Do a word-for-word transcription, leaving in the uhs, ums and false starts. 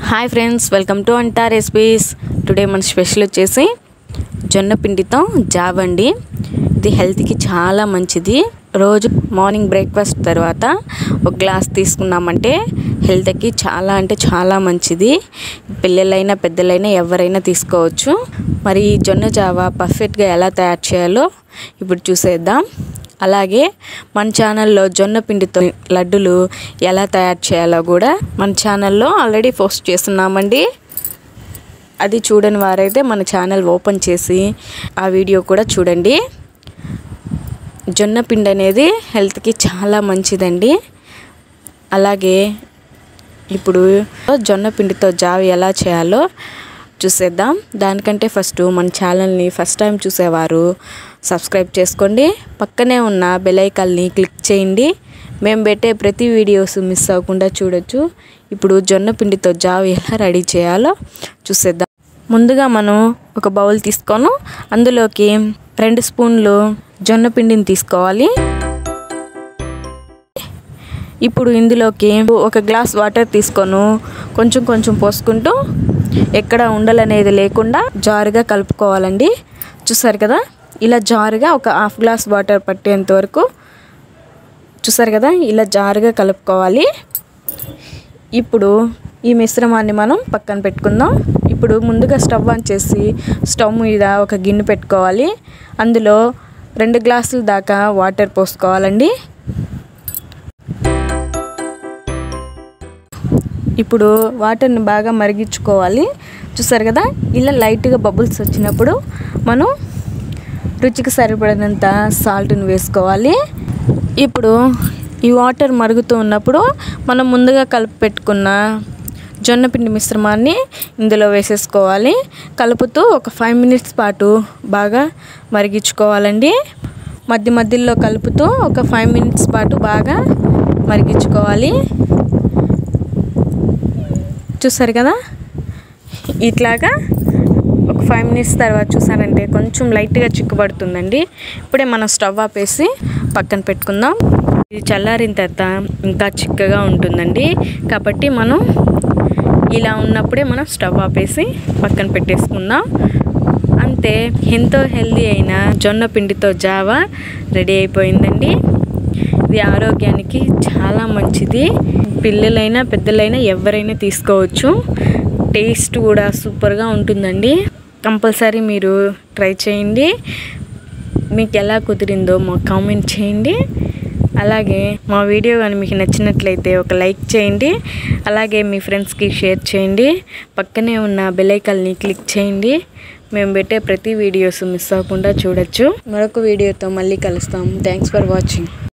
Hi friends, welcome to Anta recipes. Today మన special వచ్చేసి జొన్న పిండితో జావ్ అండి. ఇది హెల్త్కి చాలా మంచిది. రోజు మార్నింగ్ బ్రేక్ఫాస్ట్ తర్వాత ఒక గ్లాస్ తీసుకున్నామంటే హెల్త్కి చాలా అంటే చాలా మంచిది. పిల్లలైనా పెద్దలైనా ఎవరైనా తీసుకోవచ్చు. మరి ఈ జొన్న జావా పర్ఫెక్ట్గా ఎలా తయారు చేయాలో ఇప్పుడు చూసేద్దాం. అలాగే మన ఛానల్లో జొన్న పిండితో లడ్డులు ఎలా తయారు చేయాలో కూడా మన ఛానల్లో ఆల్రెడీ పోస్ట్ చేస్తున్నామండి. అది చూడని వారైతే మన ఛానల్ ఓపెన్ చేసి ఆ వీడియో కూడా చూడండి. జొన్న పిండి అనేది హెల్త్కి చాలా మంచిదండి. అలాగే ఇప్పుడు జొన్న పిండితో జావ ఎలా చేయాలో చూసేద్దాం. దానికంటే ఫస్ట్ మన ఛానల్ని ఫస్ట్ టైం చూసేవారు సబ్స్క్రైబ్ చేసుకోండి. పక్కనే ఉన్న బెల్ ఐకాన్ని క్లిక్ చేయండి. మేము పెట్టే ప్రతి వీడియోస్ మిస్ అవ్వకుండా చూడొచ్చు. ఇప్పుడు జొన్న పిండితో జావ ఎలా రెడీ చేయాలో చూసేద్దాం. ముందుగా మనం ఒక బౌల్ తీసుకొని అందులోకి రెండు స్పూన్లు జొన్న పిండిని తీసుకోవాలి. ఇప్పుడు ఇందులోకి ఒక గ్లాస్ వాటర్ తీసుకొని కొంచెం కొంచెం పోసుకుంటూ ఎక్కడ ఉండలనేది లేకుండా జారుగా కలుపుకోవాలండి. చూసారు కదా, ఇలా జారుగా ఒక హాఫ్ గ్లాస్ వాటర్ పట్టేంత వరకు చూసారు కదా, ఇలా జారుగా కలుపుకోవాలి. ఇప్పుడు ఈ మిశ్రమాన్ని మనం పక్కన పెట్టుకుందాం. ఇప్పుడు ముందుగా స్టవ్ ఆన్ చేసి స్టవ్ మీద ఒక గిన్నె పెట్టుకోవాలి. అందులో రెండు గ్లాసుల దాకా వాటర్ పోసుకోవాలండి. ఇప్పుడు వాటర్ని బాగా మరిగించుకోవాలి. చూసారు కదా, ఇలా లైట్గా బబుల్స్ వచ్చినప్పుడు మనం రుచికి సరిపడినంత సాల్ట్ని వేసుకోవాలి. ఇప్పుడు ఈ వాటర్ మరుగుతూ ఉన్నప్పుడు మనం ముందుగా కలిపి పెట్టుకున్న జొన్నపిండి మిశ్రమాన్ని ఇందులో వేసేసుకోవాలి. కలుపుతూ ఒక ఫైవ్ మినిట్స్ పాటు బాగా మరిగించుకోవాలండి. మధ్య మధ్యలో కలుపుతూ ఒక ఫైవ్ మినిట్స్ పాటు బాగా మరిగించుకోవాలి. చూసారు కదా, ఇట్లాగా ఒక ఫైవ్ మినిట్స్ తర్వాత చూసారంటే కొంచెం లైట్గా చిక్కుపడుతుందండి. ఇప్పుడే మనం స్టవ్ ఆపేసి పక్కన పెట్టుకుందాం. ఇది చల్లారిన తర్వాత ఇంకా చిక్కగా ఉంటుందండి. కాబట్టి మనం ఇలా ఉన్నప్పుడే మనం స్టవ్ ఆపేసి పక్కన పెట్టేసుకుందాం. అంతే, ఎంతో హెల్దీ అయిన జొన్న పిండితో జావా రెడీ అయిపోయిందండి. ఇది ఆరోగ్యానికి చాలా మంచిది. పిల్లలైనా పెద్దలైనా ఎవరైనా తీసుకోవచ్చు. టేస్ట్ కూడా సూపర్గా ఉంటుందండి. కంపల్సరీ మీరు ట్రై చేయండి. మీకు ఎలా కుదిరిందో మాకు కామెంట్ చేయండి. అలాగే మా వీడియో కానీ మీకు నచ్చినట్లయితే ఒక లైక్ చేయండి. అలాగే మీ ఫ్రెండ్స్కి షేర్ చేయండి. పక్కనే ఉన్న బెల్ ఐకాన్ని క్లిక్ చేయండి. మేము పెట్టే ప్రతి వీడియోస్ మిస్ అవ్వకుండా చూడొచ్చు. మరొక వీడియోతో మళ్ళీ కలుస్తాం. Thanks for watching.